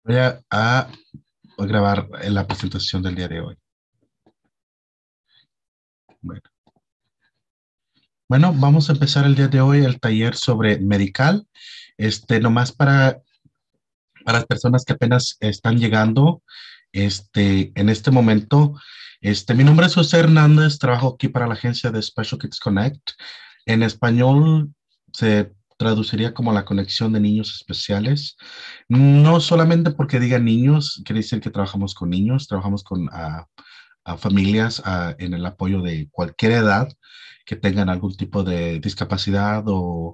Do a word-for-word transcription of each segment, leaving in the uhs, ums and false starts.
Voy a, a grabar la presentación del día de hoy. Bueno, bueno, vamos a empezar el día de hoy el taller sobre medical. Este, nomás para, para las personas que apenas están llegando, este, en este momento, este, mi nombre es José Hernández, trabajo aquí para la agencia de Special Kids Connect. En español se traduciría como la conexión de niños especiales. No solamente porque diga niños, quiere decir que trabajamos con niños, trabajamos con ah, a familias ah, en el apoyo de cualquier edad que tengan algún tipo de discapacidad o,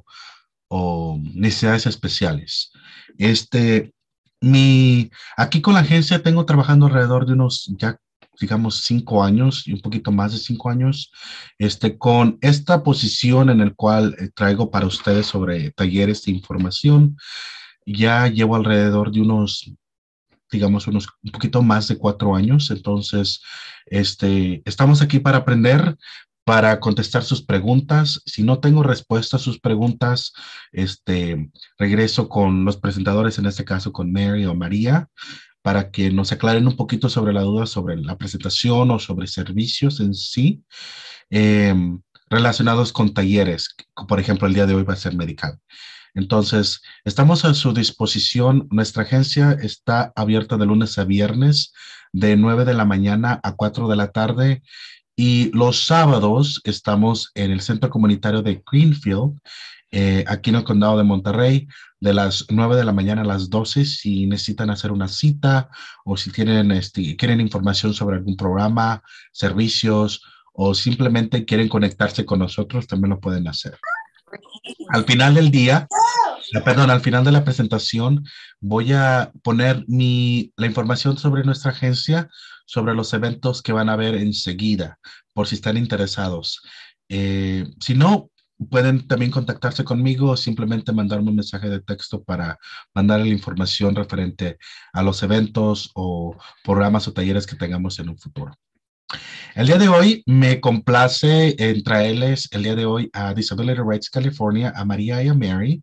o necesidades especiales. Este, mi, aquí con la agencia tengo trabajando alrededor de unos ya digamos cinco años y un poquito más de cinco años, este, con esta posición en el cual eh, traigo para ustedes sobre talleres de información. Ya llevo alrededor de unos digamos, unos un poquito más de cuatro años. Entonces, este, estamos aquí para aprender, para contestar sus preguntas. Si no tengo respuesta a sus preguntas, este, regreso con los presentadores, en este caso con Mary o María, para que nos aclaren un poquito sobre la duda sobre la presentación o sobre servicios en sí, eh, relacionados con talleres. Por ejemplo, el día de hoy va a ser medical. Entonces, estamos a su disposición. Nuestra agencia está abierta de lunes a viernes, de nueve de la mañana a cuatro de la tarde. Y los sábados estamos en el centro comunitario de Greenfield, eh, aquí en el condado de Monterrey, de las nueve de la mañana a las doce. Si necesitan hacer una cita o si tienen, este, quieren información sobre algún programa, servicios o simplemente quieren conectarse con nosotros, también lo pueden hacer. Al final del día, Ah, Perdón, al final de la presentación voy a poner mi, la información sobre nuestra agencia, sobre los eventos que van a ver enseguida, por si están interesados. Eh, si no, pueden también contactarse conmigo o simplemente mandarme un mensaje de texto para mandar la información referente a los eventos o programas o talleres que tengamos en un futuro. El día de hoy me complace en traerles el día de hoy a Disability Rights California, a María y a Mary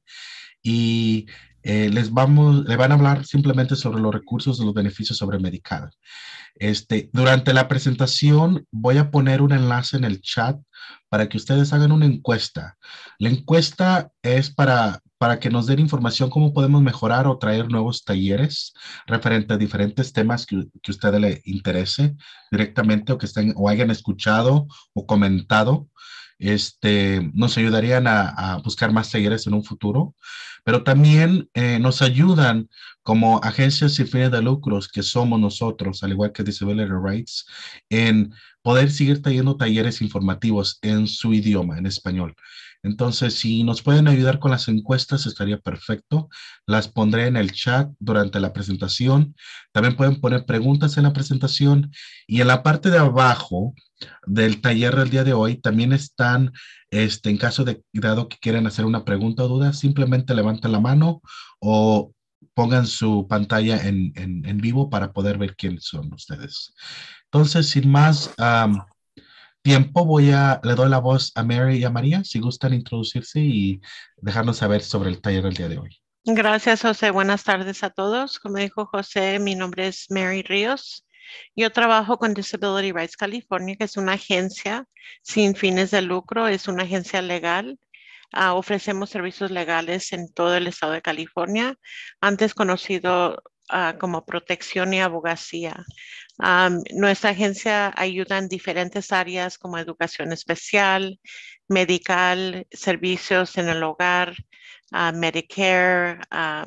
y eh, les vamos, le van a hablar simplemente sobre los recursos y los beneficios sobre Medical. Este, durante la presentación voy a poner un enlace en el chat para que ustedes hagan una encuesta. La encuesta es para, para que nos den información cómo podemos mejorar o traer nuevos talleres referente a diferentes temas que, que a ustedes le interese directamente o que estén o hayan escuchado o comentado. Este, nos ayudarían a, a buscar más talleres en un futuro, pero también eh, nos ayudan como agencias sin fines de lucros que somos nosotros, al igual que Disability Rights, en poder seguir trayendo talleres informativos en su idioma, en español. Entonces, si nos pueden ayudar con las encuestas, estaría perfecto. Las pondré en el chat durante la presentación. También pueden poner preguntas en la presentación y en la parte de abajo del taller del día de hoy también están, este, en caso de dado que quieran hacer una pregunta o duda, simplemente levanten la mano o pongan su pantalla en, en, en vivo para poder ver quiénes son ustedes. Entonces, sin más um, tiempo, voy a, le doy la voz a Mary y a María, si gustan introducirse y dejarnos saber sobre el taller del día de hoy. Gracias, José. Buenas tardes a todos. Como dijo José, mi nombre es Mary Ríos. Yo trabajo con Disability Rights California, que es una agencia sin fines de lucro, es una agencia legal. Ah, ofrecemos servicios legales en todo el estado de California, antes conocido ah, como protección y abogacía. Am, nuestra agencia ayuda en diferentes áreas como educación especial, medical, servicios en el hogar, ah, Medicare, am,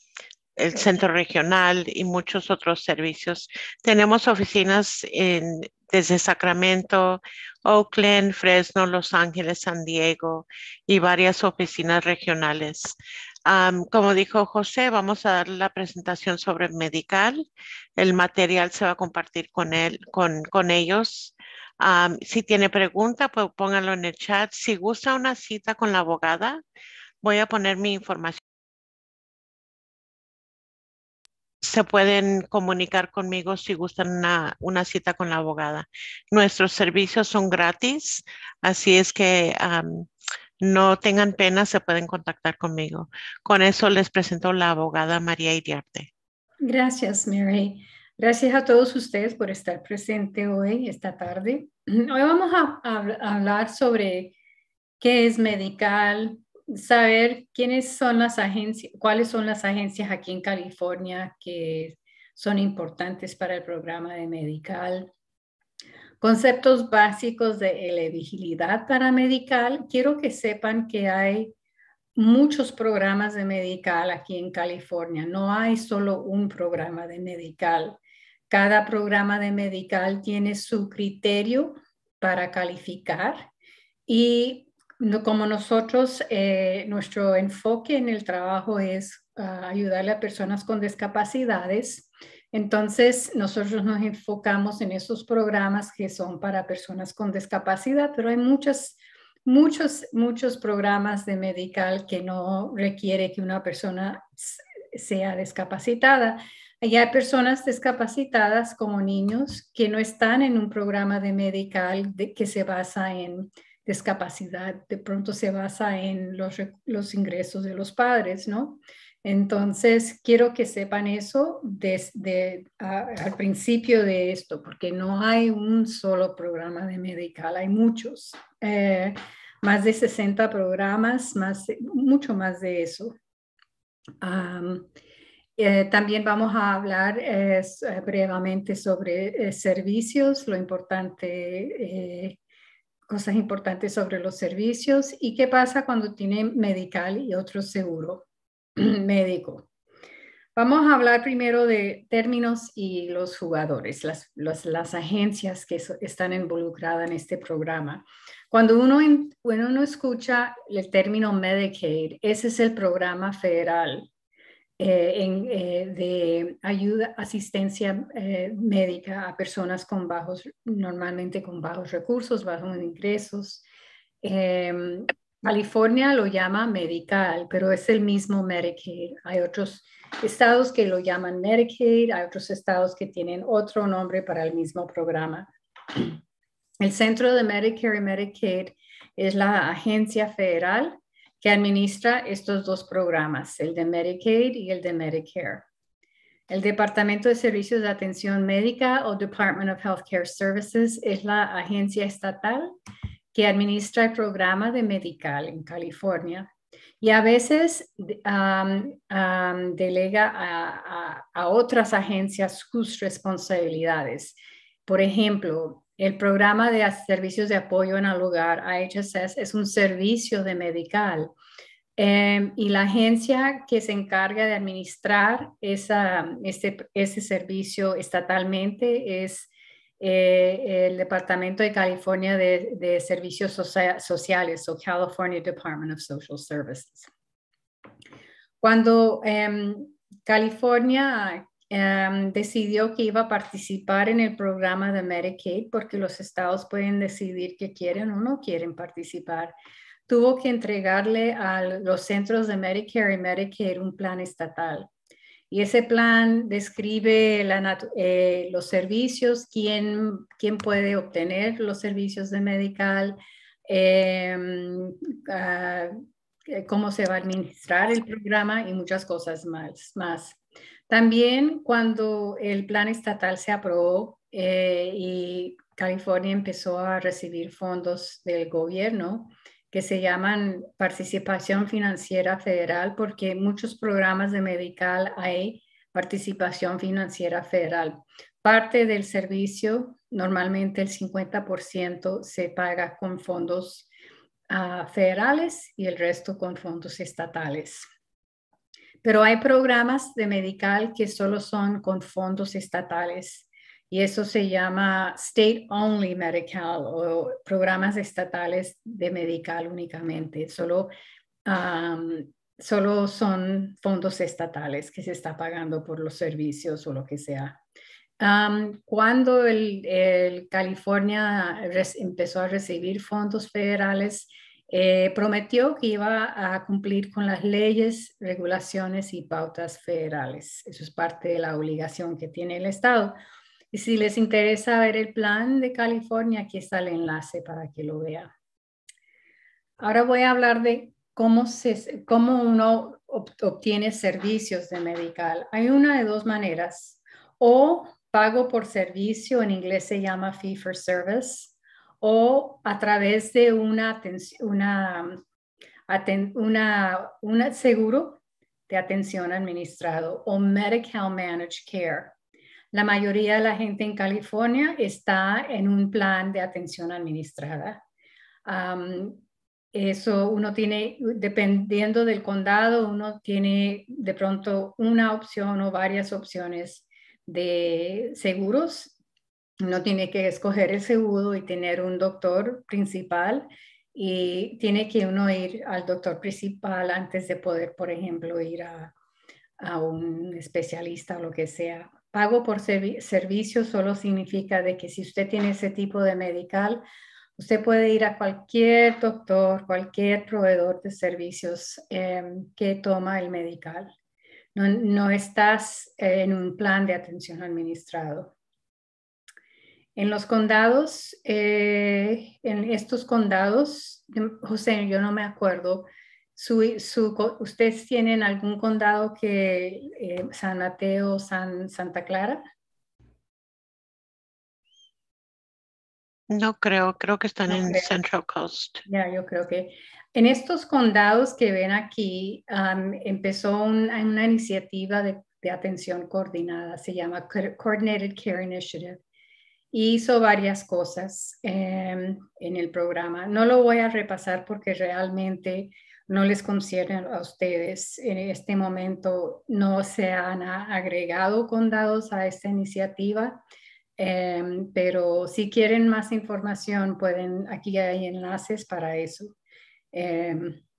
el centro regional y muchos otros servicios. Tenemos oficinas en, desde Sacramento, Oakland, Fresno, Los Ángeles, San Diego y varias oficinas regionales. Um, como dijo José, vamos a dar la presentación sobre Medical. El material se va a compartir con él, con, con ellos. Um, si tiene pregunta, pues pónganlo en el chat. Si gusta una cita con la abogada, voy a poner mi información. Se pueden comunicar conmigo si gustan una, una cita con la abogada. Nuestros servicios son gratis, así es que um, no tengan pena, se pueden contactar conmigo. Con eso les presento la abogada María Iriarte. Gracias, Mary. Gracias a todos ustedes por estar presente hoy, esta tarde. Hoy vamos a, a- a hablar sobre qué es Medical, saber quiénes son las agencias, cuáles son las agencias aquí en California que son importantes para el programa de Medical. Conceptos básicos de elegibilidad para Medical. Quiero que sepan que hay muchos programas de Medical aquí en California. No hay solo un programa de Medical. Cada programa de Medical tiene su criterio para calificar y no, como nosotros, eh, nuestro enfoque en el trabajo es uh, ayudarle a personas con discapacidades. Entonces, nosotros nos enfocamos en esos programas que son para personas con discapacidad, pero hay muchas muchos, muchos programas de Medical que no requiere que una persona sea discapacitada. Y hay personas discapacitadas como niños que no están en un programa de Medical de, que se basa en discapacidad, de pronto se basa en los, los ingresos de los padres, ¿no? Entonces, quiero que sepan eso desde a, al principio de esto, porque no hay un solo programa de Medical, hay muchos. Eh, más de sesenta programas, más, mucho más de eso. Um, eh, también vamos a hablar eh, brevemente sobre eh, servicios, lo importante, eh, cosas importantes sobre los servicios y qué pasa cuando tienen Medical y otro seguro médico. Vamos a hablar primero de términos y los jugadores, las, las, las agencias que so, están involucradas en este programa. Cuando uno, bueno, uno escucha el término Medicaid, ese es el programa federal eh, en, eh, de ayuda, asistencia eh, médica a personas con bajos, normalmente con bajos recursos, bajos ingresos. Eh, California lo llama Medical, pero es el mismo Medicaid. Hay otros estados que lo llaman Medicaid, hay otros estados que tienen otro nombre para el mismo programa. El Centro de Medicare y Medicaid es la agencia federal que administra estos dos programas, el de Medicaid y el de Medicare. El Departamento de Servicios de Atención Médica o Department of Healthcare Services es la agencia estatal que administra el programa de Medical en California y a veces um, um, delega a, a, a otras agencias sus responsabilidades. Por ejemplo, el programa de servicios de apoyo en el hogar, I H S S, es un servicio de Medical. Eh, y la agencia que se encarga de administrar esa, este, ese servicio estatalmente es eh, el Departamento de California de, de Servicios Socia- Sociales, o California Department of Social Services. Cuando eh, California eh, decidió que iba a participar en el programa de Medicaid, porque los estados pueden decidir que quieren o no quieren participar, tuvo que entregarle a los centros de Medicare y Medicaid un plan estatal. Y ese plan describe la, eh, los servicios, quién, quién puede obtener los servicios de Medical, eh, uh, cómo se va a administrar el programa y muchas cosas más. más. También cuando el plan estatal se aprobó eh, y California empezó a recibir fondos del gobierno, que se llaman participación financiera federal, porque en muchos programas de Medical hay participación financiera federal. Parte del servicio, normalmente el cincuenta por ciento, se paga con fondos uh, federales y el resto con fondos estatales. Pero hay programas de Medical que solo son con fondos estatales. Y eso se llama State Only Medical o programas estatales de Medical únicamente. Solo, um, solo son fondos estatales que se está pagando por los servicios o lo que sea. Um, cuando el, el California empezó a recibir fondos federales, eh, prometió que iba a cumplir con las leyes, regulaciones y pautas federales. Eso es parte de la obligación que tiene el Estado. Y si les interesa ver el plan de California, aquí está el enlace para que lo vean. Ahora voy a hablar de cómo, se, cómo uno obtiene servicios de medical. Hay una de dos maneras, o pago por servicio, en inglés se llama fee for service, o a través de una, una, una, una seguro de atención administrado o Medi-Cal Managed Care. La mayoría de la gente en California está en un plan de atención administrada. Um, eso uno tiene, dependiendo del condado, uno tiene de pronto una opción o varias opciones de seguros. Uno tiene que escoger el seguro y tener un doctor principal y tiene que uno ir al doctor principal antes de poder, por ejemplo, ir a, a un especialista o lo que sea. Pago por servi- servicio solo significa de que si usted tiene ese tipo de medical, usted puede ir a cualquier doctor, cualquier proveedor de servicios eh, que toma el medical. No, no estás en un plan de atención administrado. En los condados, eh, en estos condados, José, yo no me acuerdo, su, su, ¿ustedes tienen algún condado que eh, San Mateo, San, Santa Clara? No creo, creo que están No en creo. Central Coast. Ya, yo creo que en estos condados que ven aquí, um, empezó un, una iniciativa de, de atención coordinada, se llama Coordinated Care Initiative. Hizo varias cosas eh, en el programa. No lo voy a repasar porque realmente no les concierne a ustedes. En este momento no se han agregado condados a esta iniciativa, eh, pero si quieren más información, pueden, aquí hay enlaces para eso. Eh,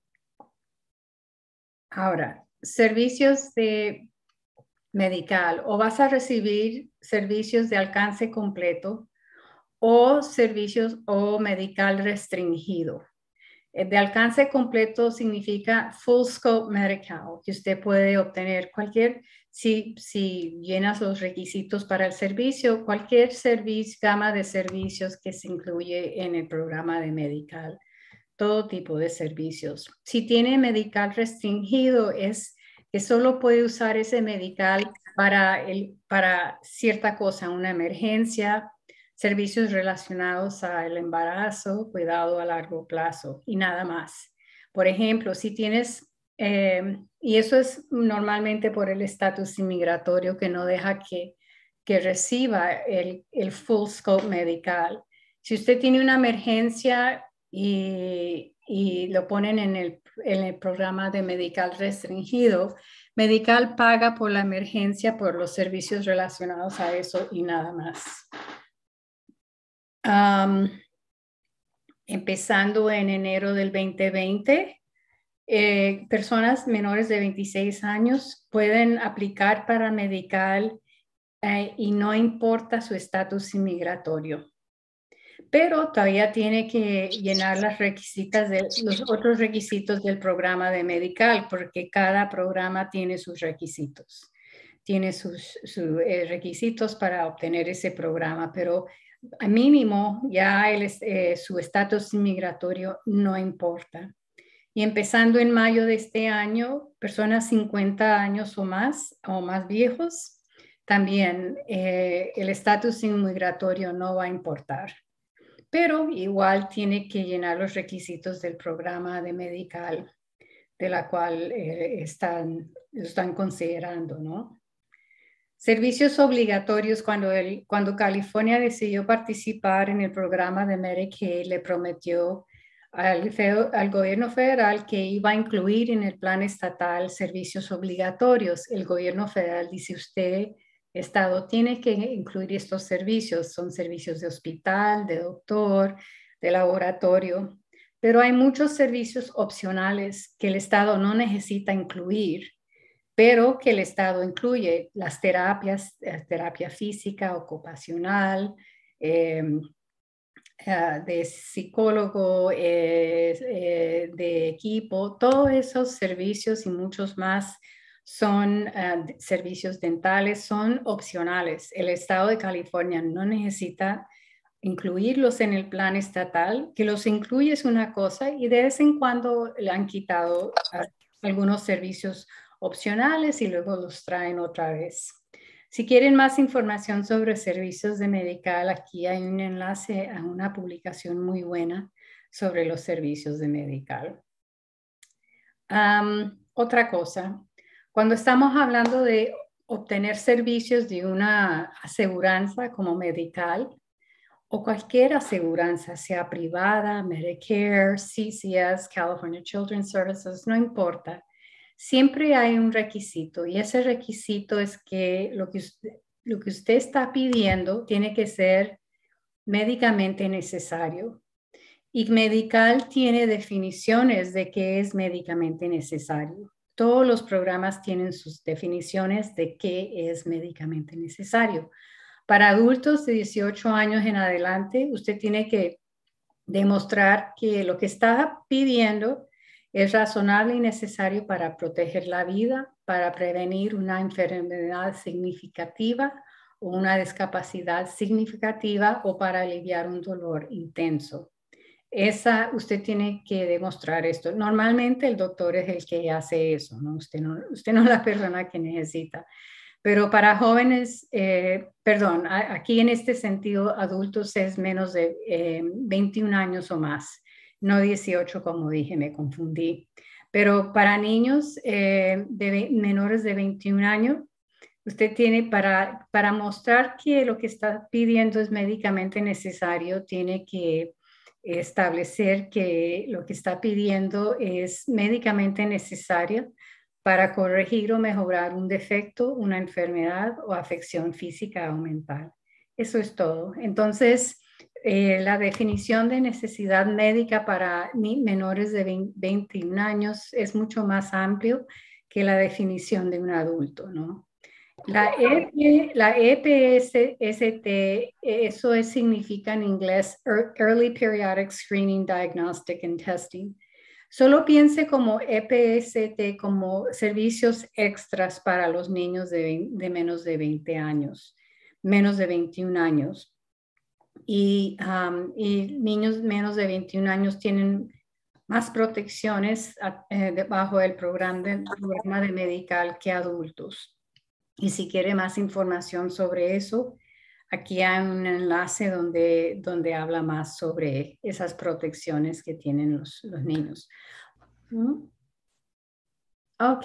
ahora, servicios de medical, o vas a recibir servicios de alcance completo o servicios o medical restringido. De alcance completo significa full scope medical, que usted puede obtener cualquier, si, si llenas los requisitos para el servicio, cualquier servicio, gama de servicios que se incluye en el programa de medical, todo tipo de servicios. Si tiene medical restringido, es que solo puede usar ese medical para, el, para cierta cosa, una emergencia, servicios relacionados al embarazo, cuidado a largo plazo y nada más. Por ejemplo, si tienes, eh, y eso es normalmente por el estatus inmigratorio que no deja que, que reciba el, el full scope medical. Si usted tiene una emergencia y, y lo ponen en el, en el programa de medical restringido, medical paga por la emergencia, por los servicios relacionados a eso y nada más. Um, empezando en enero del veinte veinte, eh, personas menores de veintiséis años pueden aplicar para medical eh, y no importa su estatus inmigratorio. Pero todavía tiene que llenar las requisitas de, los otros requisitos del programa de medical, porque cada programa tiene sus requisitos. Tiene sus, sus eh, requisitos para obtener ese programa, pero a mínimo ya el, eh, su estatus inmigratorio no importa. Y empezando en mayo de este año, personas cincuenta años o más, o más viejos, también eh, el estatus inmigratorio no va a importar. Pero igual tiene que llenar los requisitos del programa de medical de la cual eh, están, están considerando, ¿no? Servicios obligatorios. Cuando, el, cuando California decidió participar en el programa de Medicaid, le prometió al, al gobierno federal que iba a incluir en el plan estatal servicios obligatorios. El gobierno federal dice, usted, Estado, tiene que incluir estos servicios. Son servicios de hospital, de doctor, de laboratorio. Pero hay muchos servicios opcionales que el Estado no necesita incluir, pero que el Estado incluye las terapias, terapia física, ocupacional, eh, uh, de psicólogo, eh, eh, de equipo, todos esos servicios y muchos más son uh, servicios dentales, son opcionales. El Estado de California no necesita incluirlos en el plan estatal, que los incluye es una cosa y de vez en cuando le han quitado a, algunos servicios opcionales y luego los traen otra vez. Si quieren más información sobre servicios de Medical, aquí hay un enlace a una publicación muy buena sobre los servicios de Medical. Um, otra cosa, cuando estamos hablando de obtener servicios de una aseguranza como Medical o cualquier aseguranza, sea privada, Medicare, C C S, California Children's Services, no importa. Siempre hay un requisito y ese requisito es que lo que usted, lo que usted está pidiendo tiene que ser médicamente necesario. Y Medical tiene definiciones de qué es médicamente necesario. Todos los programas tienen sus definiciones de qué es médicamente necesario. Para adultos de dieciocho años en adelante, usted tiene que demostrar que lo que está pidiendo es razonable y necesario para proteger la vida, para prevenir una enfermedad significativa o una discapacidad significativa o para aliviar un dolor intenso. Esa, usted tiene que demostrar esto. Normalmente el doctor es el que hace eso, ¿no? Usted no, usted no es la persona que necesita. Pero para jóvenes, eh, perdón, aquí en este sentido, adultos es menos de eh, veintiún años o más, no dieciocho como dije, me confundí. Pero para niños eh, de menores de veintiún años, usted tiene para, para mostrar que lo que está pidiendo es médicamente necesario, tiene que establecer que lo que está pidiendo es médicamente necesario para corregir o mejorar un defecto, una enfermedad o afección física o mental. Eso es todo. Entonces, eh, la definición de necesidad médica para menores de veintiún años es mucho más amplio que la definición de un adulto, ¿no? La, E, la E P S T, eso es, significa en inglés Early Periodic Screening, Diagnostic and Testing. Solo piense como E P S T como servicios extras para los niños de, de menos de veinte años, menos de veintiún años. Y, um, y niños menos de veintiún años tienen más protecciones eh, debajo del programa de, programa de Medical que adultos. Y si quiere más información sobre eso, aquí hay un enlace donde, donde habla más sobre esas protecciones que tienen los, los niños. ¿Mm? Ok.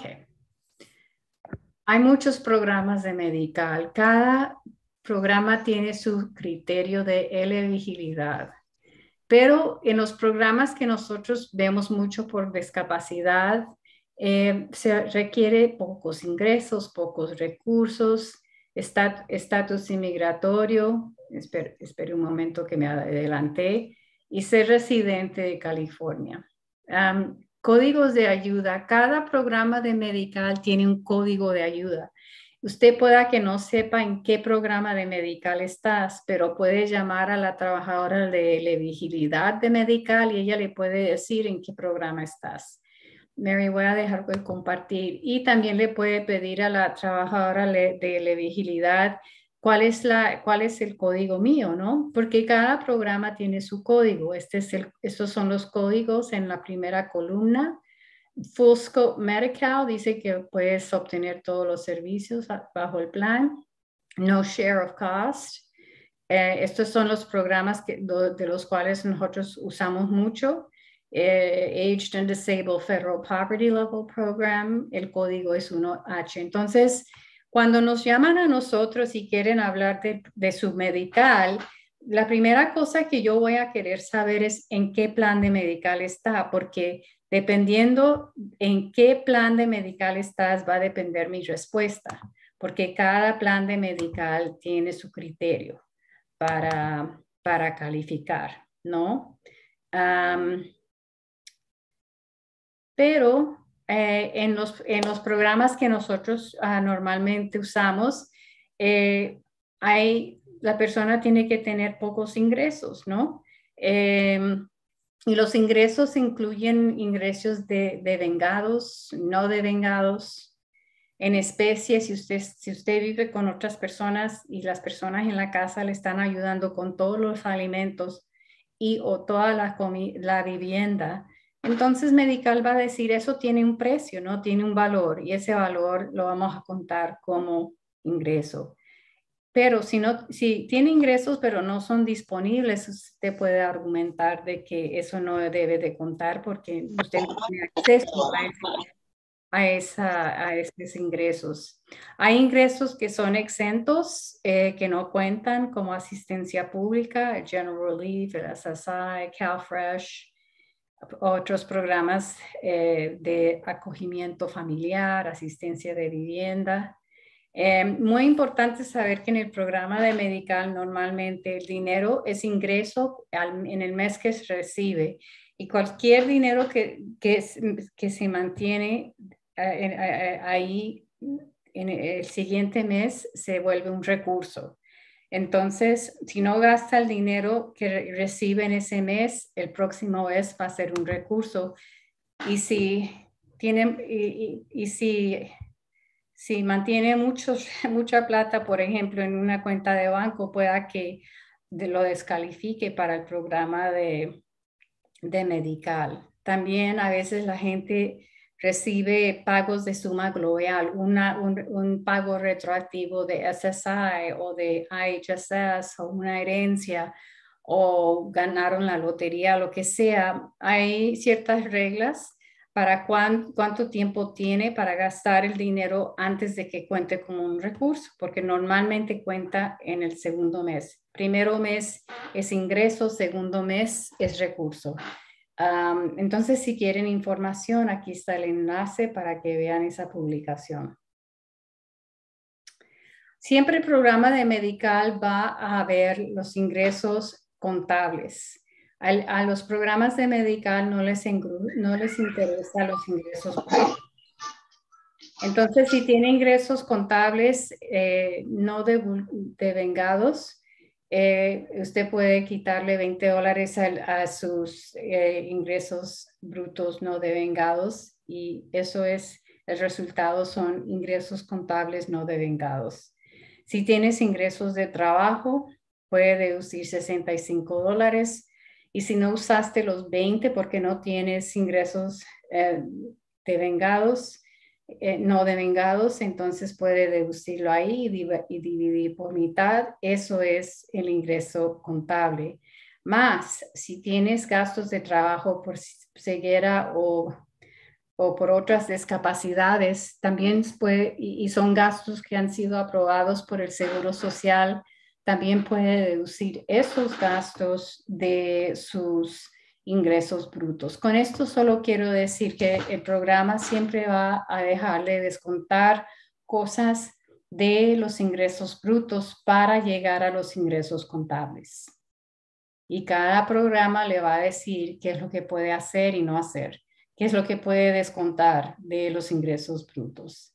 Hay muchos programas de Medical. Cada programa tiene su criterio de elegibilidad. Pero en los programas que nosotros vemos mucho por discapacidad, Eh, se requiere pocos ingresos, pocos recursos, estatus inmigratorio, espere, espere un momento que me adelanté, y ser residente de California. Um, códigos de ayuda. Cada programa de Medical tiene un código de ayuda. Usted pueda que no sepa en qué programa de Medical estás, pero puede llamar a la trabajadora de elegibilidad de Medical y ella le puede decir en qué programa estás. Mary, voy a dejar de compartir. Y también le puede pedir a la trabajadora de elegibilidad cuál es, la, cuál es el código mío, ¿no? Porque cada programa tiene su código. Este es el, estos son los códigos en la primera columna. Full Scope Medical dice que puedes obtener todos los servicios bajo el plan. No Share of Cost. Eh, estos son los programas que, de los cuales nosotros usamos mucho. Eh, Aged and Disabled Federal Poverty Level Program, el código es uno H. Entonces, cuando nos llaman a nosotros y quieren hablar de, de su medical, la primera cosa que yo voy a querer saber es en qué plan de medical está, porque dependiendo en qué plan de medical estás, va a depender mi respuesta, porque cada plan de medical tiene su criterio para, para calificar, ¿no? Um, Pero eh, en, los, en los programas que nosotros uh, normalmente usamos, eh, hay, la persona tiene que tener pocos ingresos, ¿no? Eh, y los ingresos incluyen ingresos de, de vengados, no de vengados. en especie, si usted, si usted vive con otras personas y las personas en la casa le están ayudando con todos los alimentos y o toda la, la vivienda, entonces Medical va a decir eso tiene un precio, ¿no? Tiene un valor y ese valor lo vamos a contar como ingreso. Pero si, no, si tiene ingresos pero no son disponibles, usted puede argumentar de que eso no debe de contar porque usted no tiene acceso a ese a, esa, a esos ingresos. Hay ingresos que son exentos, eh, que no cuentan como asistencia pública, el General Relief, el S S I, CalFresh, otros programas eh, de acogimiento familiar, asistencia de vivienda. Eh, muy importante saber que en el programa de Medical normalmente el dinero es ingreso al, en el mes que se recibe y cualquier dinero que, que, que se mantiene ahí en el siguiente mes se vuelve un recurso. Entonces, si no gasta el dinero que recibe en ese mes, el próximo mes va a ser un recurso. Y si tiene, y, y, y si, si mantiene muchos, mucha plata, por ejemplo, en una cuenta de banco, pueda que de, lo descalifique para el programa de, de Medical. También a veces la gente recibe pagos de suma global, una, un, un pago retroactivo de S S I o de I H S S o una herencia o ganaron la lotería, lo que sea. Hay ciertas reglas para cuán, cuánto tiempo tiene para gastar el dinero antes de que cuente como un recurso, porque normalmente cuenta en el segundo mes. Primero mes es ingreso, segundo mes es recurso. Um, entonces, si quieren información, aquí está el enlace para que vean esa publicación. Siempre el programa de Medical va a ver los ingresos contables. A, a los programas de Medical no les, no les interesa los ingresos contables. Entonces, si tiene ingresos contables eh, no devengados, Eh, usted puede quitarle veinte dólares a, a sus eh, ingresos brutos no devengados y eso es, el resultado son ingresos contables no devengados. Si tienes ingresos de trabajo, puede deducir sesenta y cinco dólares y si no usaste los veinte porque no tienes ingresos eh, devengados, Eh, no devengados, entonces puede deducirlo ahí y, div y dividir por mitad. Eso es el ingreso contable. Más, si tienes gastos de trabajo por ceguera o, o por otras discapacidades, también puede, y, y son gastos que han sido aprobados por el Seguro Social, también puede deducir esos gastos de sus ingresos brutos. Con esto solo quiero decir que el programa siempre va a dejarle descontar cosas de los ingresos brutos para llegar a los ingresos contables. Y cada programa le va a decir qué es lo que puede hacer y no hacer, qué es lo que puede descontar de los ingresos brutos.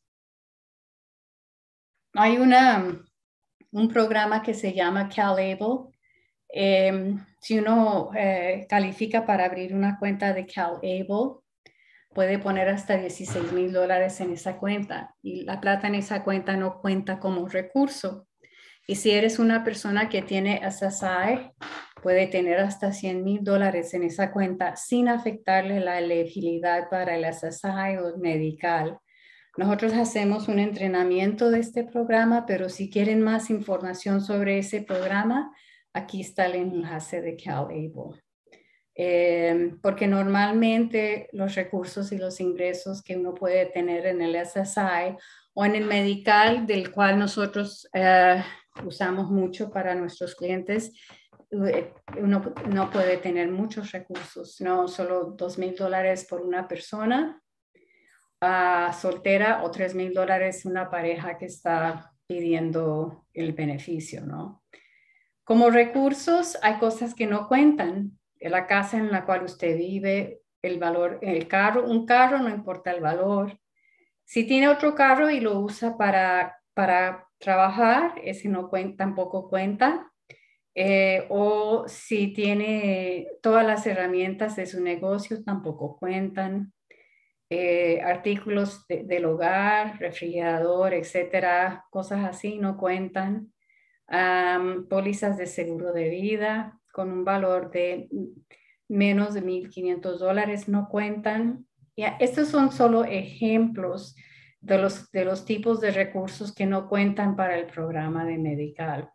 Hay una, un programa que se llama CalAble. Eh, si uno eh, califica para abrir una cuenta de CalAble, puede poner hasta dieciséis mil dólares en esa cuenta y la plata en esa cuenta no cuenta como recurso. Y si eres una persona que tiene S S I, puede tener hasta cien mil dólares en esa cuenta sin afectarle la elegibilidad para el S S I o el Medical. Nosotros hacemos un entrenamiento de este programa, pero si quieren más información sobre ese programa, aquí está el enlace de CalAble. Eh, porque normalmente los recursos y los ingresos que uno puede tener en el S S I o en el Medical, del cual nosotros eh, usamos mucho para nuestros clientes, uno no puede tener muchos recursos, no solo dos mil dólares por una persona uh, soltera o tres mil dólares una pareja que está pidiendo el beneficio, ¿no? Como recursos hay cosas que no cuentan. La casa en la cual usted vive, el valor, el carro, un carro no importa el valor. Si tiene otro carro y lo usa para, para trabajar, ese no cuenta, tampoco cuenta. Eh, o si tiene todas las herramientas de su negocio, tampoco cuentan. eh, artículos de, del hogar, refrigerador, etcétera, cosas así no cuentan. Um, pólizas de seguro de vida con un valor de menos de mil quinientos dólares no cuentan. Ya, estos son solo ejemplos de los, de los tipos de recursos que no cuentan para el programa de Medical.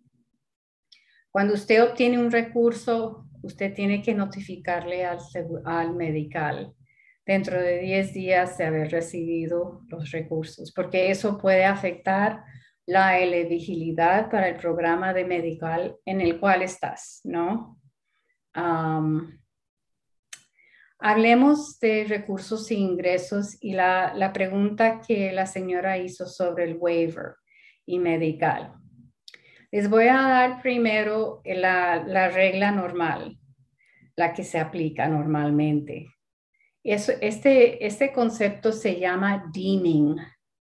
Cuando usted obtiene un recurso, usted tiene que notificarle al, al Medical dentro de diez días de haber recibido los recursos, porque eso puede afectar la elegibilidad para el programa de Medical en el cual estás, ¿no? Um, hablemos de recursos e ingresos y la, la pregunta que la señora hizo sobre el waiver y Medical. Les voy a dar primero la, la regla normal, la que se aplica normalmente. Eso, este, este concepto se llama deeming.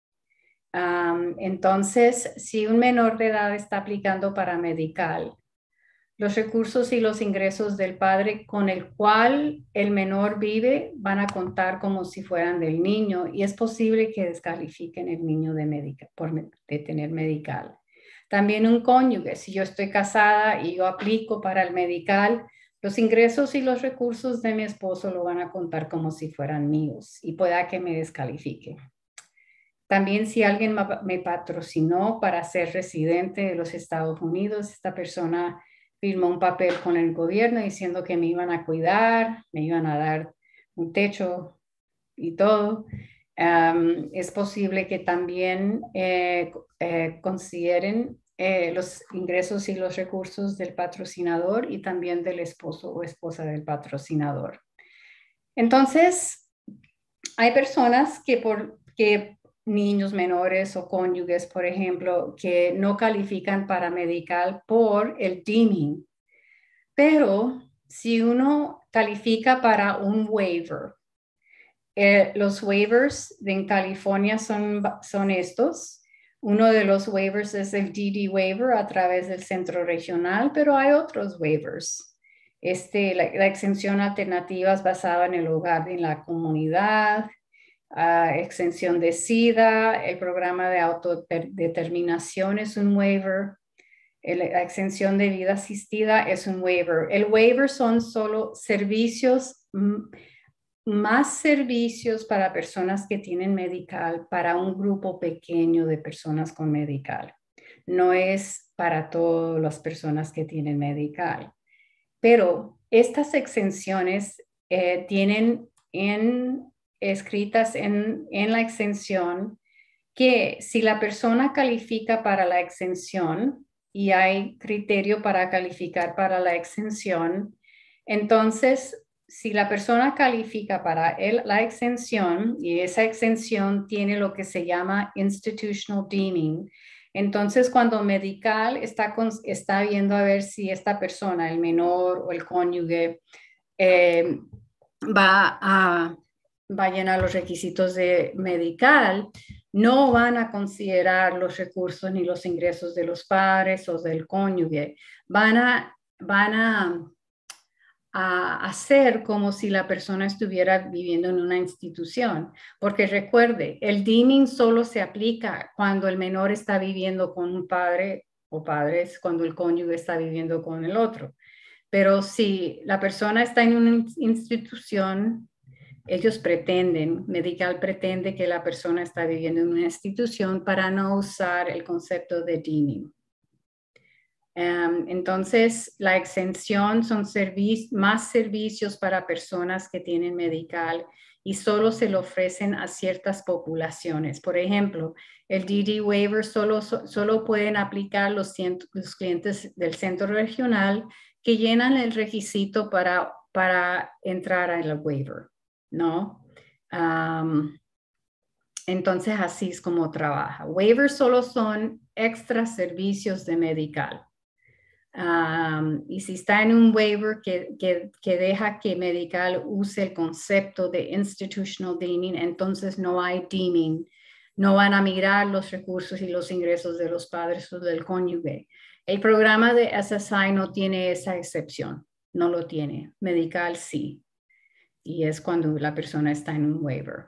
Um, entonces, si un menor de edad está aplicando para Medical, los recursos y los ingresos del padre con el cual el menor vive van a contar como si fueran del niño y es posible que descalifiquen el niño de, medica, por, de tener Medical. También un cónyuge, si yo estoy casada y yo aplico para el Medical, los ingresos y los recursos de mi esposo lo van a contar como si fueran míos y pueda que me descalifique. También si alguien me patrocinó para ser residente de los Estados Unidos, esta persona firmó un papel con el gobierno diciendo que me iban a cuidar, me iban a dar un techo y todo. Um, es posible que también eh, eh, consideren eh, los ingresos y los recursos del patrocinador y también del esposo o esposa del patrocinador. Entonces, hay personas que por que niños menores o cónyuges, por ejemplo, que no califican para Medical por el deeming. Pero si uno califica para un waiver, eh, los waivers de en California son, son estos. Uno de los waivers es el D D waiver a través del centro regional, pero hay otros waivers. Este, la, la exención alternativa es basada en el hogar y en la comunidad. Uh, exención de SIDA, el programa de autodeterminación es un waiver, el, la exención de vida asistida es un waiver. El waiver son solo servicios, más servicios para personas que tienen Medical, para un grupo pequeño de personas con Medical. No es para todas las personas que tienen Medical. Pero estas exenciones eh, tienen en escritas en, en la exención que si la persona califica para la exención y hay criterio para calificar para la exención, entonces si la persona califica para el, la exención y esa exención tiene lo que se llama institutional deeming, entonces cuando Medical está, con, está viendo a ver si esta persona, el menor o el cónyuge, eh, va a va a llenar los requisitos de Medical, no van a considerar los recursos ni los ingresos de los padres o del cónyuge. Van a, van a, a hacer como si la persona estuviera viviendo en una institución. Porque recuerde, el deeming solo se aplica cuando el menor está viviendo con un padre o padres, cuando el cónyuge está viviendo con el otro. Pero si la persona está en una institución, ellos pretenden, Medical pretende que la persona está viviendo en una institución para no usar el concepto de deeming. Um, entonces, la exención son servici- más servicios para personas que tienen Medical y solo se lo ofrecen a ciertas poblaciones. Por ejemplo, el D D waiver solo, solo pueden aplicar los, los clientes del centro regional que llenan el requisito para, para entrar al waiver, ¿no? Um, entonces, así es como trabaja. Waivers solo son extra servicios de Medical. Um, y si está en un waiver que, que, que deja que Medical use el concepto de institutional deeming, entonces no hay deeming. No van a mirar los recursos y los ingresos de los padres o del cónyuge. El programa de S S I no tiene esa excepción. No lo tiene. Medical sí. y es cuando la persona está en un waiver.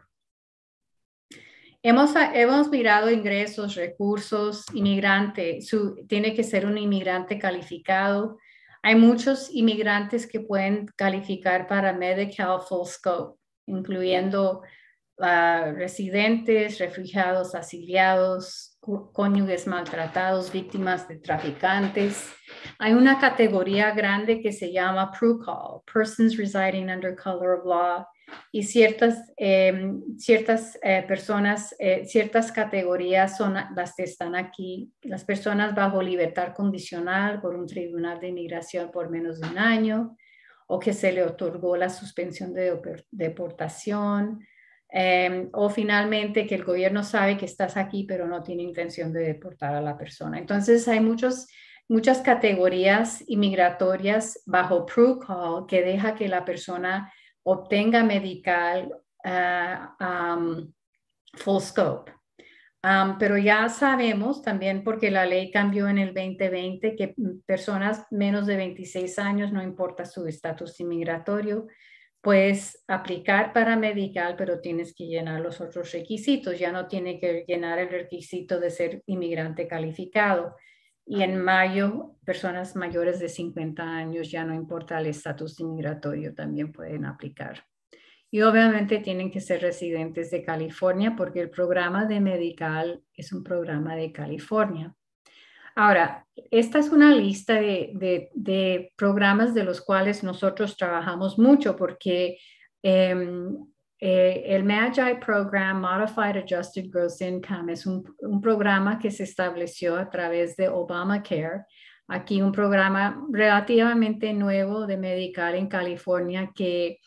Hemos, hemos mirado ingresos, recursos, inmigrante, su, tiene que ser un inmigrante calificado. Hay muchos inmigrantes que pueden calificar para Medi-Cal Full Scope, incluyendo uh, residentes, refugiados, asiliados, cónyuges maltratados, víctimas de traficantes. Hay una categoría grande que se llama P R U C A L, Persons Residing Under Color of Law, y ciertas, eh, ciertas eh, personas, eh, ciertas categorías son las que están aquí, las personas bajo libertad condicional por un tribunal de inmigración por menos de un año, o que se le otorgó la suspensión de deportación, eh, o finalmente que el gobierno sabe que estás aquí pero no tiene intención de deportar a la persona. Entonces hay muchos, muchas categorías inmigratorias bajo P R U C A L que deja que la persona obtenga medical uh, um, full scope. Um, pero ya sabemos también, porque la ley cambió en el veinte veinte, que personas menos de veintiséis años, no importa su estatus inmigratorio, puedes aplicar para medical, pero tienes que llenar los otros requisitos. Ya no tiene que llenar el requisito de ser inmigrante calificado. Y en mayo, personas mayores de cincuenta años, ya no importa el estatus inmigratorio, también pueden aplicar. Y obviamente tienen que ser residentes de California porque el programa de Medi-Cal es un programa de California. Ahora, esta es una lista de, de, de programas de los cuales nosotros trabajamos mucho porque eh, Eh, el Magi Program, Modified Adjusted Gross Income, es un, un programa que se estableció a través de Obamacare. Aquí un programa relativamente nuevo de Medi-Cal en California que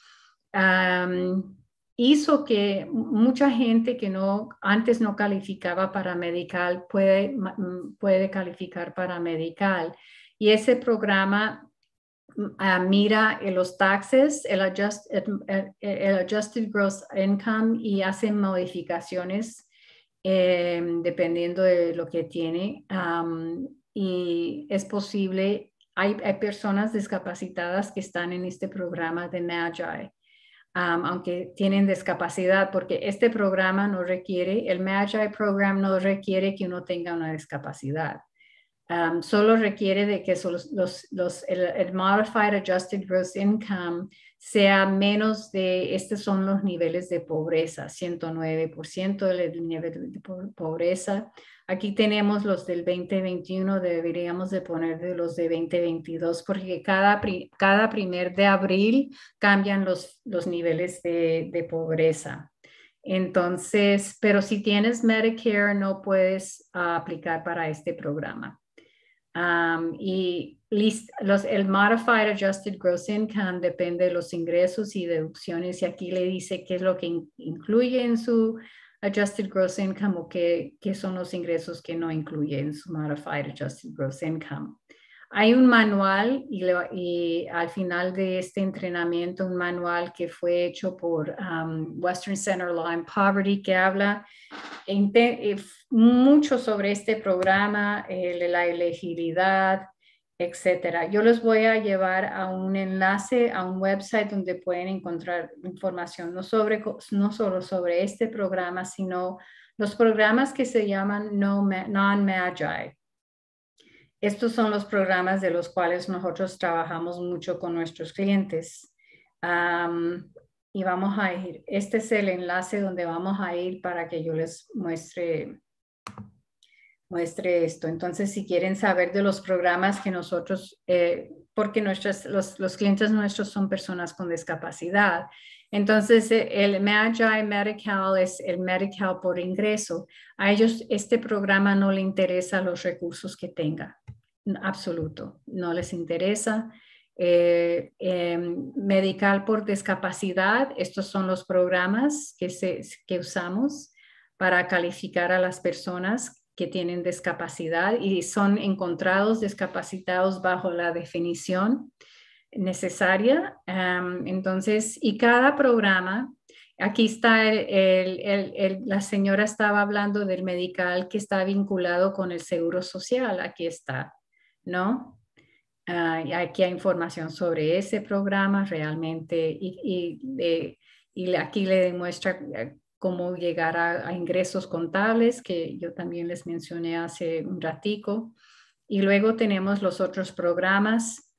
um, hizo que mucha gente que no, antes no calificaba para Medi-Cal puede, puede calificar para Medi-Cal. Y ese programa Uh, mira eh, los taxes, el, adjust, el, el adjusted gross income y hace modificaciones eh, dependiendo de lo que tiene. Um, y es posible, hay, hay personas discapacitadas que están en este programa de Magi, um, aunque tienen discapacidad, porque este programa no requiere, el Magi Program no requiere que uno tenga una discapacidad. Um, solo requiere de que los, los, los, el, el Modified Adjusted Gross Income sea menos de, estos son los niveles de pobreza, ciento nueve por ciento del nivel de pobreza. Aquí tenemos los del veinte veintiuno, deberíamos de poner de los de veinte veintidós, porque cada, cada primer de abril cambian los, los niveles de, de pobreza. Entonces, pero si tienes Medicare, no puedes uh, aplicar para este programa. Um, y list, los, el Modified Adjusted Gross Income depende de los ingresos y deducciones, y aquí le dice qué es lo que in, incluye en su Adjusted Gross Income o qué, qué son los ingresos que no incluye en su Modified Adjusted Gross Income. Hay un manual y, le, y al final de este entrenamiento, un manual que fue hecho por um, Western Center Law and Poverty que habla eh, mucho sobre este programa, eh, la elegibilidad, etcétera. Yo les voy a llevar a un enlace a un website donde pueden encontrar información no, sobre, no solo sobre este programa, sino los programas que se llaman non-Magi. Estos son los programas de los cuales nosotros trabajamos mucho con nuestros clientes. Um, y vamos a ir, este es el enlace donde vamos a ir para que yo les muestre, muestre esto. Entonces, si quieren saber de los programas que nosotros, eh, porque nuestros, los, los clientes nuestros son personas con discapacidad. Entonces, el Magi Medi-Cal es el Medi-Cal por ingreso. A ellos este programa no les interesa los recursos que tenga. Absoluto, no les interesa. Eh, eh, Medi-Cal por discapacidad, estos son los programas que, se, que usamos para calificar a las personas que tienen discapacidad y son encontrados discapacitados bajo la definición necesaria. Um, entonces, y cada programa, aquí está, el, el, el, el, la señora estaba hablando del Medi-Cal que está vinculado con el Seguro Social, aquí está, ¿no? Uh, y aquí hay información sobre ese programa realmente y, y, de, y aquí le demuestra cómo llegar a, a ingresos contables, que yo también les mencioné hace un ratico. Y luego tenemos los otros programas.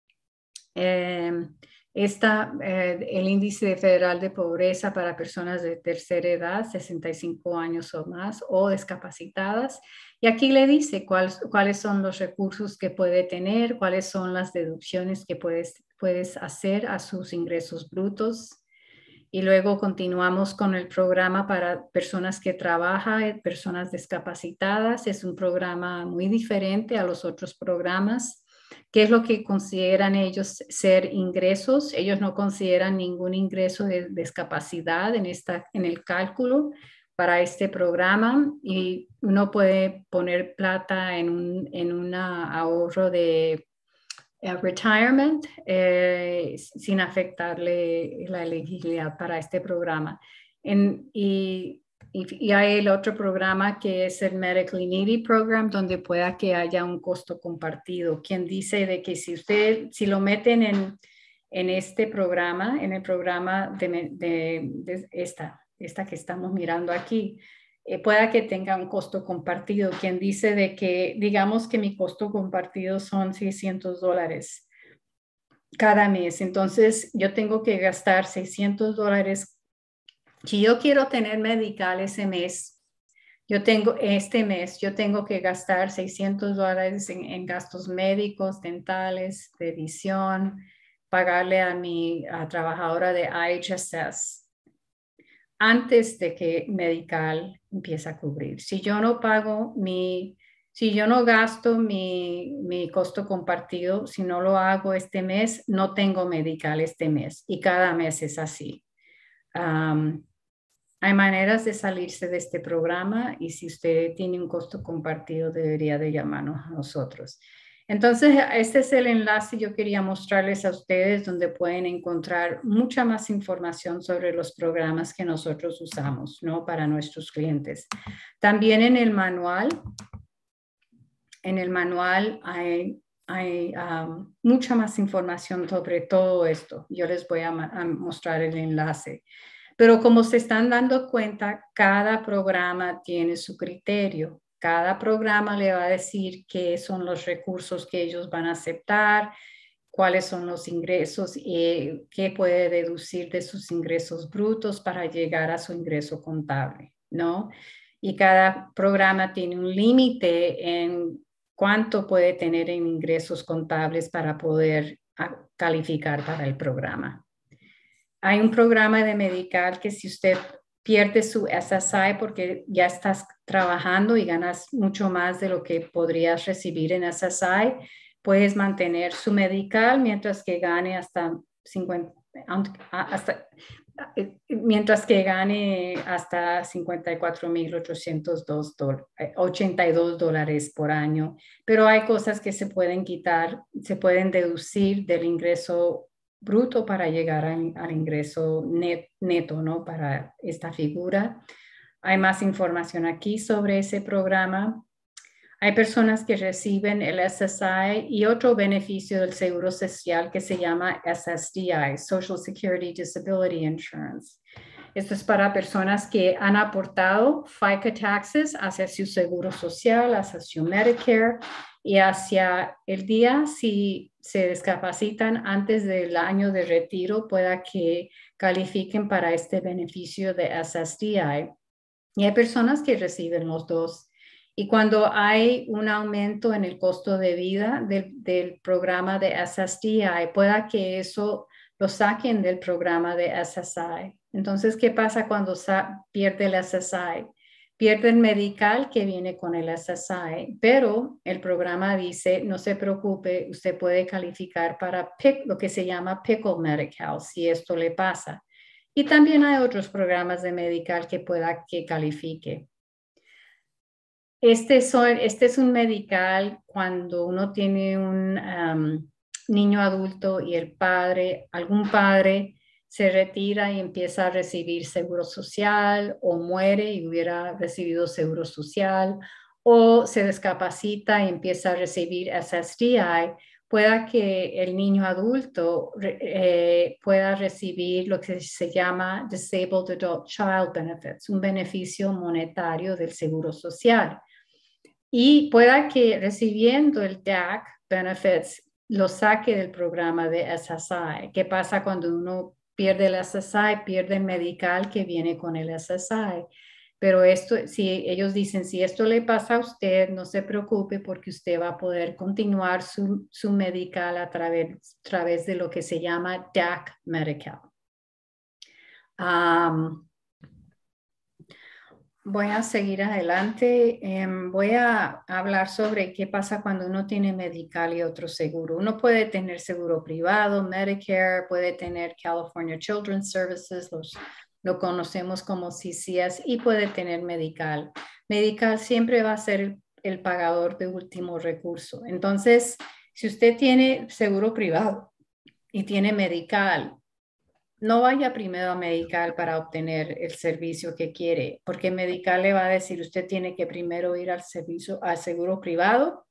Eh, Está eh, el índice federal de pobreza para personas de tercera edad, sesenta y cinco años o más, o discapacitadas. Y aquí le dice cuál, cuáles son los recursos que puede tener, cuáles son las deducciones que puedes, puedes hacer a sus ingresos brutos. Y luego continuamos con el programa para personas que trabajan, personas discapacitadas. Es un programa muy diferente a los otros programas. ¿Qué es lo que consideran ellos ser ingresos? Ellos no consideran ningún ingreso de discapacidad en, esta, en el cálculo para este programa y uno puede poner plata en un en una ahorro de uh, retirement eh, sin afectarle la elegibilidad para este programa. En, y Y, y hay el otro programa que es el Medically Needy Program, donde pueda que haya un costo compartido. Quien dice de que si usted, si lo meten en, en este programa, en el programa de, de, de esta, esta que estamos mirando aquí, eh, pueda que tenga un costo compartido. Quien dice de que, digamos que mi costo compartido son seiscientos dólares cada mes. Entonces, yo tengo que gastar seiscientos dólares. Si yo quiero tener medical ese mes, yo tengo este mes, yo tengo que gastar seiscientos dólares en, en gastos médicos, dentales, de visión, pagarle a mi a trabajadora de I H S S antes de que medical empiece a cubrir. Si yo no pago mi, si yo no gasto mi, mi costo compartido, si no lo hago este mes, no tengo medical este mes y cada mes es así. Um, Hay maneras de salirse de este programa y si usted tiene un costo compartido debería de llamarnos a nosotros. Entonces, este es el enlace que yo quería mostrarles a ustedes donde pueden encontrar mucha más información sobre los programas que nosotros usamos, ¿no? Para nuestros clientes. También en el manual, en el manual hay, hay um, mucha más información sobre todo esto. Yo les voy a, a mostrar el enlace. Pero como se están dando cuenta, cada programa tiene su criterio. Cada programa le va a decir qué son los recursos que ellos van a aceptar, cuáles son los ingresos y qué puede deducir de sus ingresos brutos para llegar a su ingreso contable, ¿no? Y cada programa tiene un límite en cuánto puede tener en ingresos contables para poder calificar para el programa. Hay un programa de medical que si usted pierde su S S I porque ya estás trabajando y ganas mucho más de lo que podrías recibir en S S I, puedes mantener su medical mientras que gane hasta cincuenta, hasta, mientras que gane hasta cincuenta y cuatro mil ochocientos ochenta y dos dólares por año. Pero hay cosas que se pueden quitar, se pueden deducir del ingreso bruto para llegar al, al ingreso net, neto, ¿no? Para esta figura. Hay más información aquí sobre ese programa. Hay personas que reciben el S S I y otro beneficio del Seguro Social que se llama S S D I, Social Security Disability Insurance. Esto es para personas que han aportado FICA taxes hacia su Seguro Social, hacia su Medicare y hacia el día si se discapacitan antes del año de retiro, pueda que califiquen para este beneficio de S S D I. Y hay personas que reciben los dos. Y cuando hay un aumento en el costo de vida del, del programa de S S D I, pueda que eso lo saquen del programa de S S I. Entonces, ¿qué pasa cuando pierde el S S I? Pierde el medical que viene con el S S I, pero el programa dice, no se preocupe, usted puede calificar para lo que se llama Pickle Medical, si esto le pasa. Y también hay otros programas de medical que pueda que califique. Este, son, este es un medical cuando uno tiene un um, niño adulto y el padre, algún padre se retira y empieza a recibir seguro social o muere y hubiera recibido seguro social o se discapacita y empieza a recibir S S D I. pueda que el niño adulto eh, pueda recibir lo que se llama Disabled Adult Child Benefits, un beneficio monetario del Seguro Social. Y pueda que recibiendo el D A C Benefits lo saque del programa de S S I. ¿Qué pasa cuando uno pierde el S S I? Pierde el medical que viene con el S S I. Pero esto, si ellos dicen, si esto le pasa a usted, no se preocupe porque usted va a poder continuar su, su medical a través, a través de lo que se llama D A C Medical. Um, Voy a seguir adelante. Eh, voy a hablar sobre qué pasa cuando uno tiene medical y otro seguro. Uno puede tener seguro privado, Medicare, puede tener California Children's Services, los, lo conocemos como C C S, y puede tener medical. Medical siempre va a ser el, el pagador de último recurso. Entonces, si usted tiene seguro privado y tiene medical, no vaya primero a medical para obtener el servicio que quiere, porque medical le va a decir, usted tiene que primero ir al servicio, al seguro privado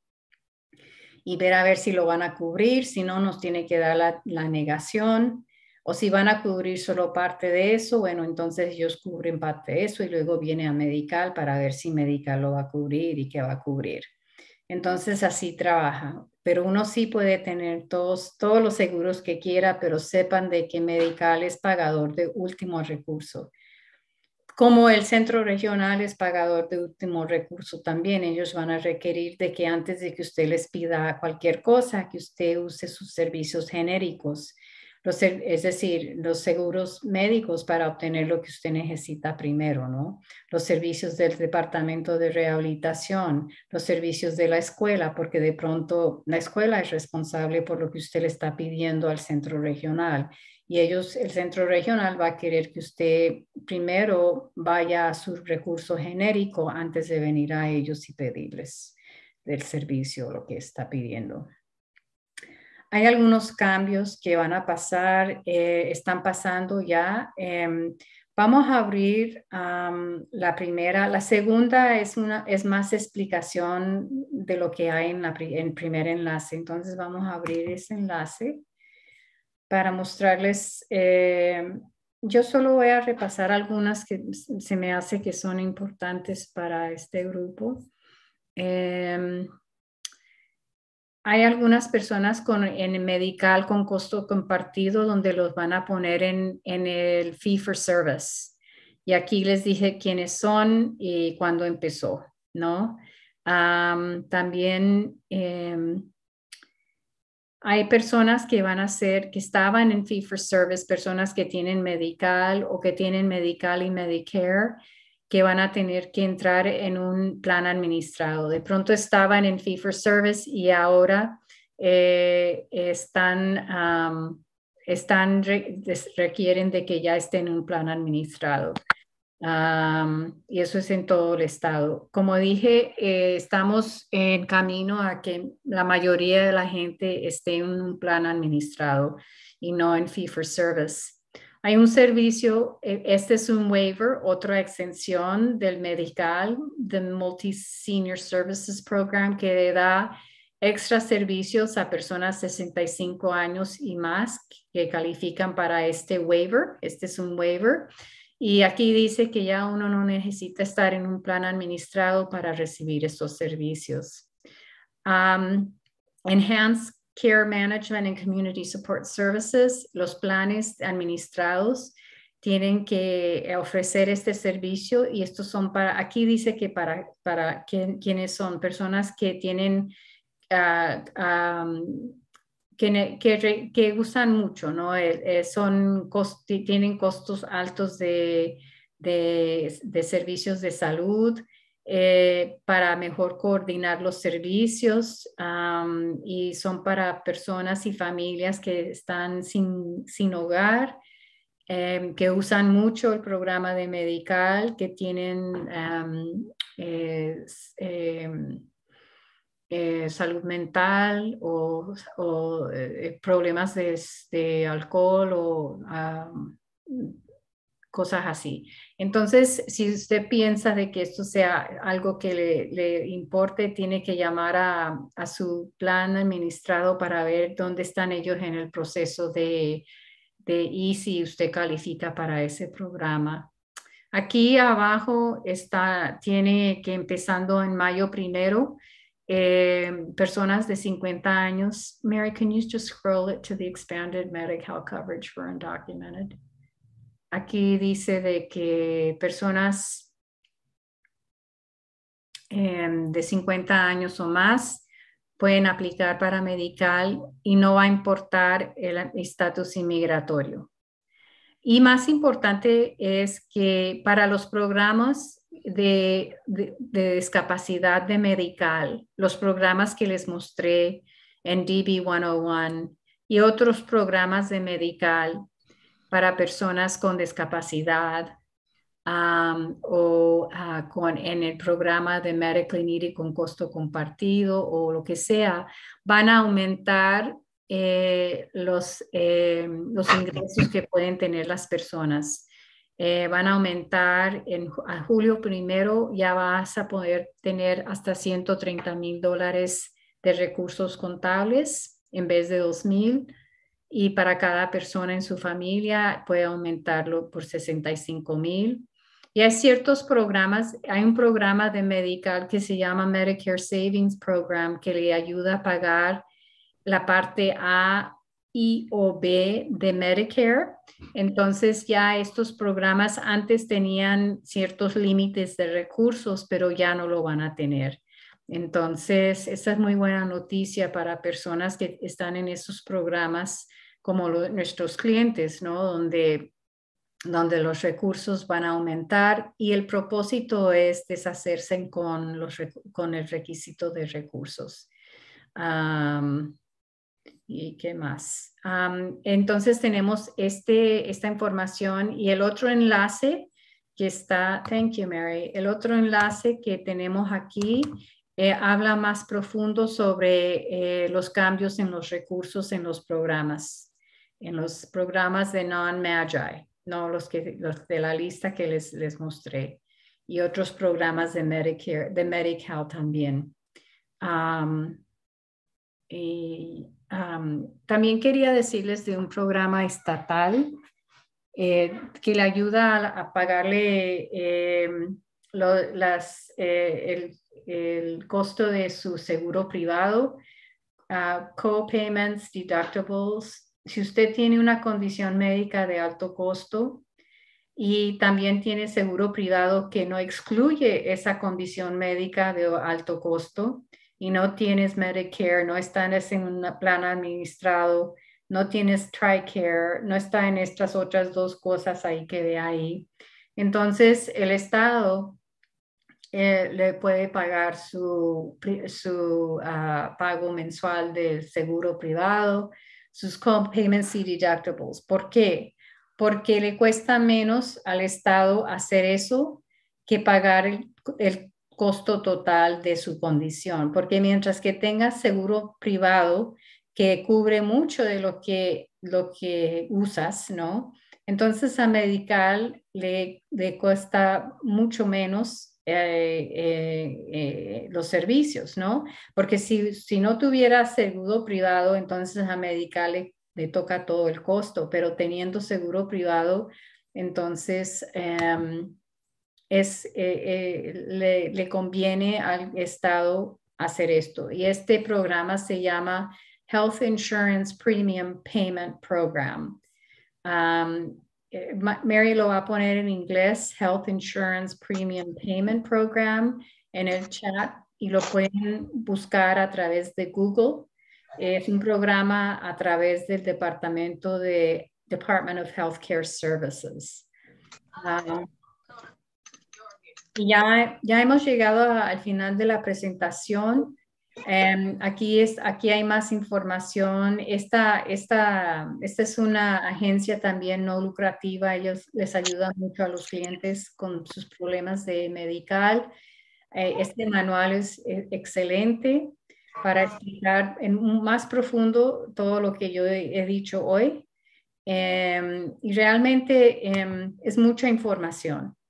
y ver a ver si lo van a cubrir, si no nos tiene que dar la, la negación, o si van a cubrir solo parte de eso, bueno, entonces ellos cubren parte de eso y luego viene a medical para ver si medical lo va a cubrir y qué va a cubrir. Entonces así trabaja, pero uno sí puede tener todos, todos los seguros que quiera, pero sepan de que medical es pagador de último recurso. Como el centro regional es pagador de último recurso también, ellos van a requerir de que antes de que usted les pida cualquier cosa, que usted use sus servicios genéricos. Los, es decir, los seguros médicos para obtener lo que usted necesita primero, ¿no? Los servicios del departamento de rehabilitación, los servicios de la escuela, porque de pronto la escuela es responsable por lo que usted le está pidiendo al centro regional. Y ellos, el centro regional va a querer que usted primero vaya a su recurso genérico antes de venir a ellos y pedirles del servicio lo que está pidiendo. Hay algunos cambios que van a pasar, eh, están pasando ya. Eh, vamos a abrir um, la primera. La segunda es, una, es más explicación de lo que hay en, la, en el primer enlace. Entonces vamos a abrir ese enlace para mostrarles. Eh, yo solo voy a repasar algunas que se me hace que son importantes para este grupo. Eh, Hay algunas personas con, en medical con costo compartido donde los van a poner en, en el fee for service. Y aquí les dije quiénes son y cuándo empezó, ¿no? Um, también eh, hay personas que van a ser, que estaban en fee for service, personas que tienen medical o que tienen medical y Medicare, que van a tener que entrar en un plan administrado. De pronto estaban en fee for service y ahora eh, están, um, están re, requieren de que ya estén en un plan administrado. Um, y eso es en todo el estado. Como dije, eh, estamos en camino a que la mayoría de la gente esté en un plan administrado y no en fee for service. Hay un servicio, este es un waiver, otra exención del medical, del Multi-Senior Services Program, que da extra servicios a personas de sesenta y cinco años y más que califican para este waiver. Este es un waiver. Y aquí dice que ya uno no necesita estar en un plan administrado para recibir estos servicios. Um, Enhanced Care Management and Community Support Services, los planes administrados tienen que ofrecer este servicio y estos son para, aquí dice que para, para quienes son personas que tienen, uh, um, que, que, que usan mucho, ¿no? Eh, son cost, tienen costos altos de, de, de servicios de salud, Eh, para mejor coordinar los servicios um, y son para personas y familias que están sin, sin hogar, eh, que usan mucho el programa de medical, que tienen um, eh, eh, eh, salud mental o, o eh, problemas de, de alcohol o um, cosas así. Entonces, si usted piensa de que esto sea algo que le, le importe, tiene que llamar a, a su plan administrado para ver dónde están ellos en el proceso de, de y si usted califica para ese programa. Aquí abajo está, tiene que empezando en mayo primero, eh, personas de cincuenta años. Mary, can you just scroll it to the expanded Medi-Cal coverage for undocumented? Aquí dice de que personas eh, de cincuenta años o más pueden aplicar para Medi-Cal y no va a importar el estatus inmigratorio. Y más importante es que para los programas de, de, de discapacidad de Medi-Cal, los programas que les mostré en D B ciento uno y otros programas de Medi-Cal para personas con discapacidad um, o uh, con, en el programa de Medically Needed con costo compartido o lo que sea, van a aumentar Eh, los, eh, los ingresos que pueden tener las personas. Eh, van a aumentar en a julio primero, ya vas a poder tener hasta ciento treinta mil dólares de recursos contables en vez de dos mil, y para cada persona en su familia puede aumentarlo por sesenta y cinco mil. Y hay ciertos programas, hay un programa de Medi-Cal que se llama Medicare Savings Program que le ayuda a pagar la parte A y o B de Medicare. Entonces ya estos programas antes tenían ciertos límites de recursos, pero ya no lo van a tener. Entonces, esa es muy buena noticia para personas que están en esos programas como lo, nuestros clientes, ¿no? Donde, donde los recursos van a aumentar y el propósito es deshacerse con, los, con el requisito de recursos. Um, ¿Y qué más? Um, entonces tenemos este, esta información y el otro enlace que está, thank you Mary, el otro enlace que tenemos aquí eh, habla más profundo sobre eh, los cambios en los recursos en los programas, en los programas de non-Magi, no los, que, los de la lista que les, les mostré, y otros programas de Medicare, de Medi-Cal también. Um, y, Um, también quería decirles de un programa estatal eh, que le ayuda a, a pagarle eh, lo, las, eh, el, el costo de su seguro privado, uh, co-payments, deductibles. Si usted tiene una condición médica de alto costo y también tiene seguro privado que no excluye esa condición médica de alto costo, y no tienes Medicare, no estás en un plan administrado, no tienes TRICARE, no está en estas otras dos cosas ahí que ve ahí. Entonces, el Estado eh, le puede pagar su, su uh, pago mensual del seguro privado, sus co-payments y deductibles. ¿Por qué? Porque le cuesta menos al Estado hacer eso que pagar el, el costo total de su condición, porque mientras que tengas seguro privado que cubre mucho de lo que, lo que usas, ¿no? Entonces a Medi-Cal le, le cuesta mucho menos eh, eh, eh, los servicios, ¿no? Porque si, si no tuviera seguro privado, entonces a Medi-Cal le, le toca todo el costo, pero teniendo seguro privado, entonces um, Es, eh, eh, le, le conviene al Estado hacer esto. Y este programa se llama Health Insurance Premium Payment Program. Um, eh, Mary lo va a poner en inglés, Health Insurance Premium Payment Program, en el chat y lo pueden buscar a través de Google. Es un programa a través del Departamento de Department of Healthcare Services. Um, Y ya, ya hemos llegado a, al final de la presentación. Um, aquí, es, aquí hay más información. Esta, esta, esta es una agencia también no lucrativa. Ellos les ayudan mucho a los clientes con sus problemas de Medi-Cal. Eh, este manual es, es excelente para explicar en más profundo todo lo que yo he, he dicho hoy. eh, y realmente eh, es mucha información.